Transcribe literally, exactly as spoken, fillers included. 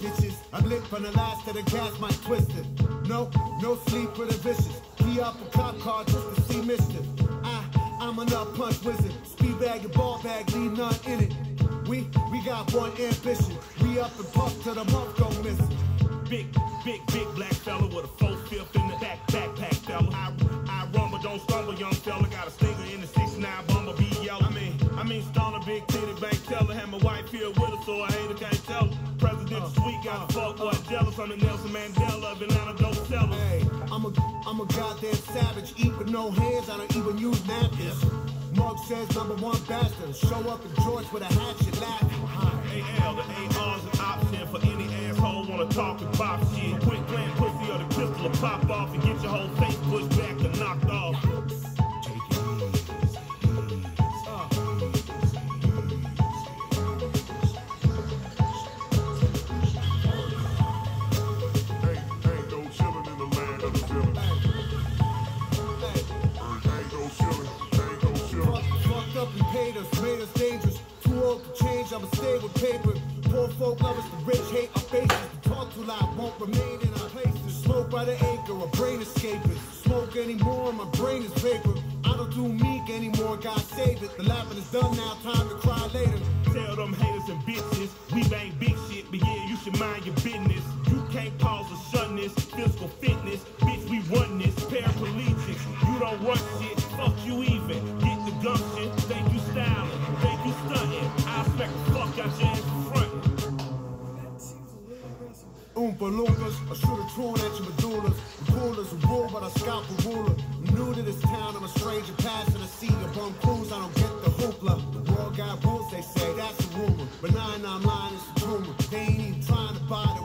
bitches. I'm lit from the last of the gas, might twist it. No, no sleep for the vicious. Be up a cop car just to see mischief. I, I'm a nut punch wizard. Speed bag and ball bag, leave none in it. We, we got one ambition. We up and puff till the month go missing. Big, big, big black fella with a four-fifth in the back backpack fella. I, I rumble, don't stumble, young fella. Got a stinger in the sixty-nine Bumblebee yellow. I mean, I mean, Stoner, big titty bank teller. Had my wife here with her, so I ain't a can't tell her. President uh, sweet, got the fuck boy jealous. I'm the Nelson Mandela of Atlanta, don't sell her. Hey, I'm a, I'm a goddamn savage. Eat with no hands, I don't even use napkins. Mug says number one bastard. Show up in George with a hatchet, laughing. A L, the A R's an option for any asshole wanna talk and pop shit. Quick glance pussy or the pistol will pop off and get your whole face pushed back and knocked off. Take it easy. Uh. Ain't, ain't no chillin' in the land of the villain. Ain't no chillin', ain't no chillin'. Fucked up and paid us, made us dangerous. Too old to change, I'ma stay with paper. Poor folk love us, the rich hate our faces. The talk too loud won't remain in our places. Smoke by the acre, a brain escaping. Smoke anymore, my brain is vapor. I don't do meek anymore, God save it. The laughing is done now, time to cry later. Tell them haters and bitches, we bang big shit, but yeah, you should mind your business. You can't cause a shun this, physical fitness. Bitch, we run this, paraplegics. You don't run shit, fuck you even. Get the gumption, thank you styling, thank you stunting. I expect the fuck out your ass in front. Oompa Loompas, I should've torn at your medullas. The coolers a rule, but I scalp a ruler. I'm new to this town, I'm a stranger passing. I see the bum crews, I don't get the hoopla. The world got rules, they say, that's a rumor. But nine, I'm lying, it's a tumor. They ain't even trying to buy the